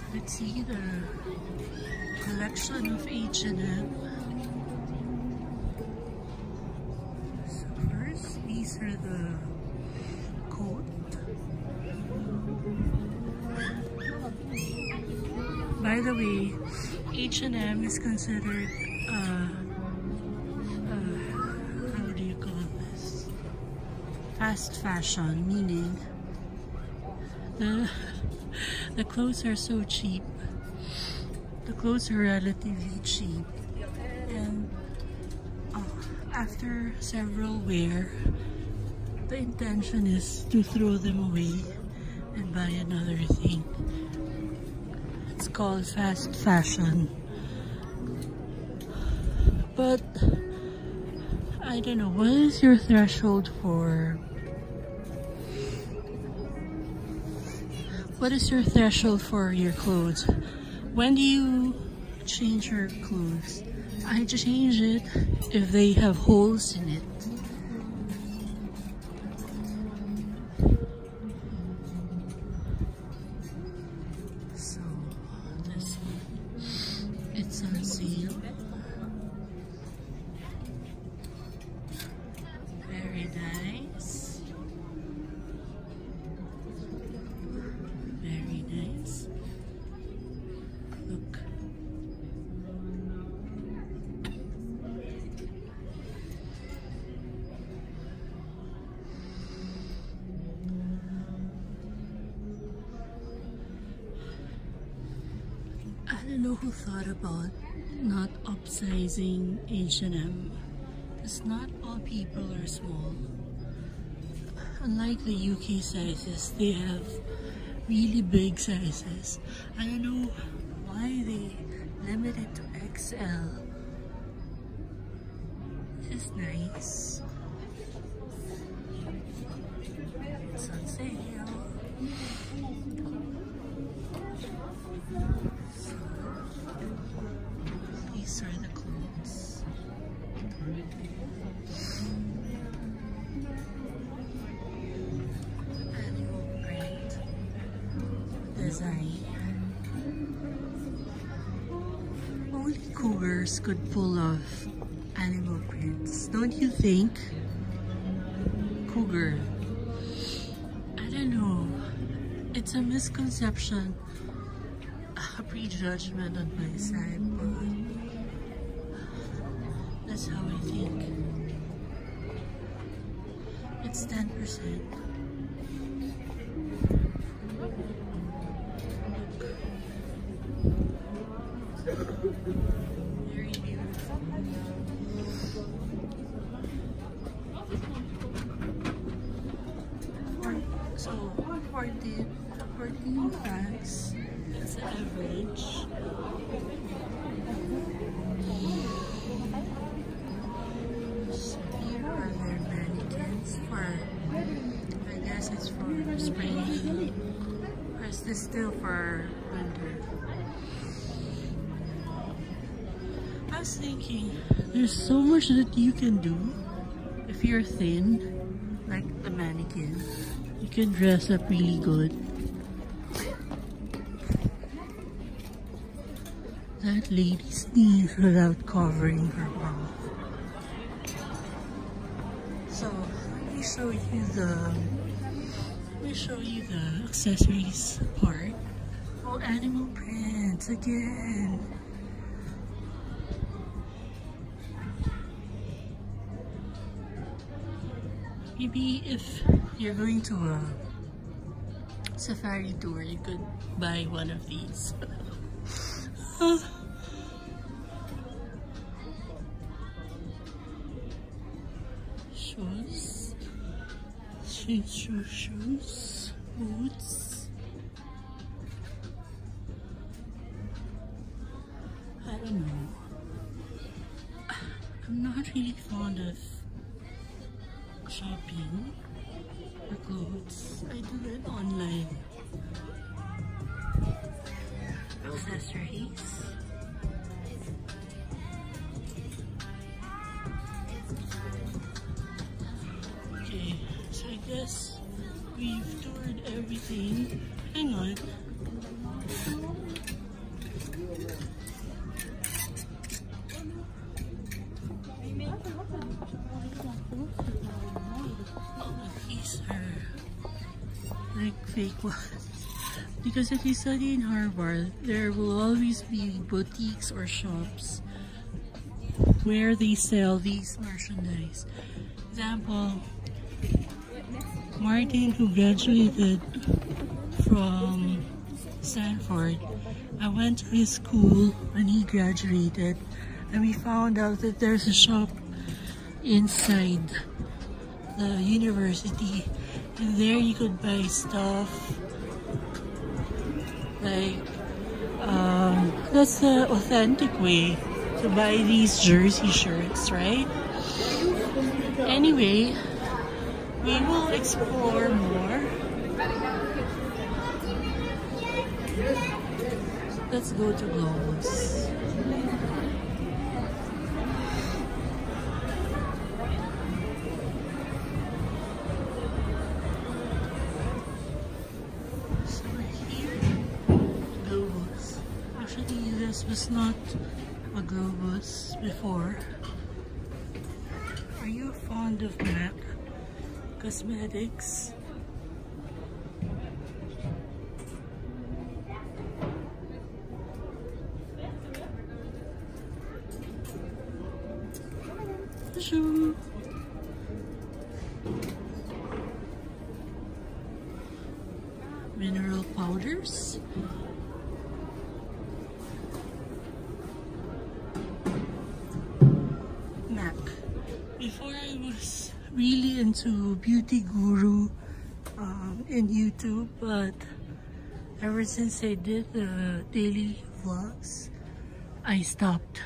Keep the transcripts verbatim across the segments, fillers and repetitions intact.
Let's see the collection of H and M. So first, these are the coat. By the way, H and M is considered uh, uh, how do you call this? Fast fashion, meaning the the clothes are so cheap. The clothes are relatively cheap, and uh, after several wear, the intention is to throw them away and buy another thing. It's called fast fashion. But I don't know, what is your threshold for what is your threshold for your clothes? When do you change your clothes? I change it if they have holes in it. So this one, it's on sale. Very nice. Very nice. Look. I don't know who thought about not upsizing H and M. Because not all people are small. Unlike the U K sizes, they have really big sizes. I don't know why they limit it to X L. This is nice. It's on sale. So, these are the clothes. Animal print design. Only cougars could pull off animal prints, don't you think? Cougar. I don't know. It's a misconception, a prejudgment on my side, but that's how I think. It's ten percent. Very beautiful. For, so, fourteen, fourteen packs is the average. So here are their mannequins for, I guess it's for spring, or is this still for winter? I was thinking, there's so much that you can do if you're thin, like the mannequin. You can dress up really good. That lady sneezed without covering her mouth. So let me show you the let me show you the accessories part. Oh, animal prints again. Maybe if you're going to a safari tour, you could buy one of these. uh. Shoes, shoes, shoes, shoes, boots. I don't know. I'm not really fond of shopping for clothes. I do it online. Accessories. Okay, so I guess we've toured everything. Hang on. fake ones. Because if you study in Harvard, there will always be boutiques or shops where they sell these merchandise. Example, Martin, who graduated from Stanford, I went to his school when he graduated, and we found out that there's a shop inside the university, and there you could buy stuff like um, that's the authentic way to buy these jersey shirts, right? Anyway, we will explore more. Let's go to Globus. So we're here, Globus. Actually, this was not a Globus before. Are you fond of MAC Cosmetics? Bonjour. Mineral powders. MAC. Before I was really into beauty guru um, in YouTube, but ever since I did the daily vlogs, I stopped.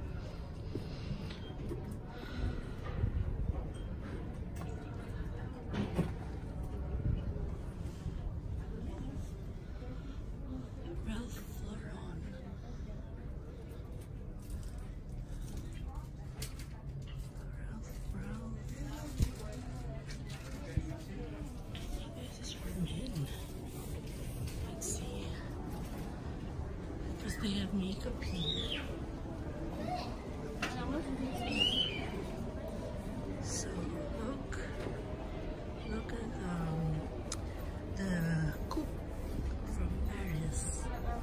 They have makeup here. So look, look at um, the coupe from Paris.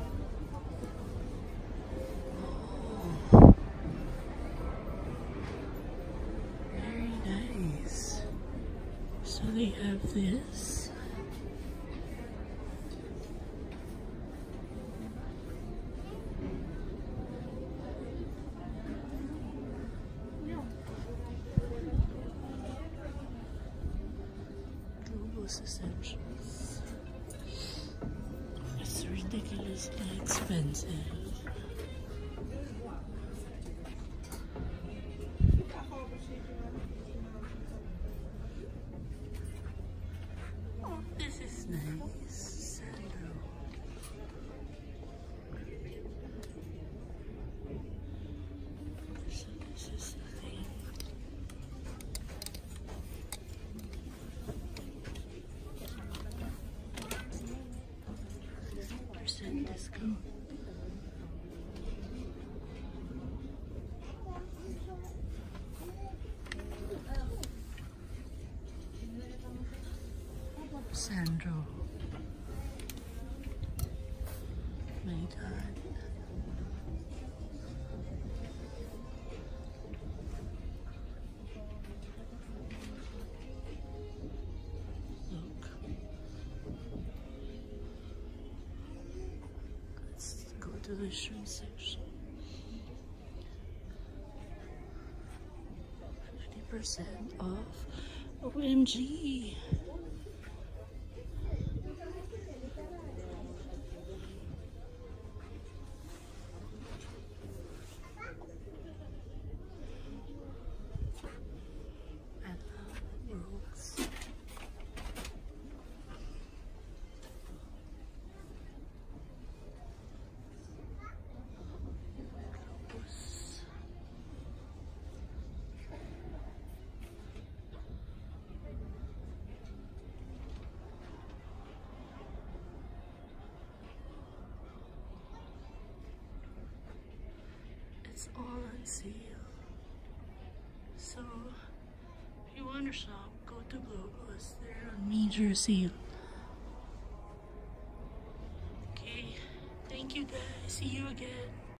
Oh, very nice. So they have this. Essentials. It's ridiculously expensive. Oh, this is nice. Sandro. So this is the thing. Discount. Sandro. My God. Look. Let's go to the shoe section. fifty percent off. O M G. It's all on sale. So if you want to shop, go to Globus. They're on major sale. Thank you guys. See you again.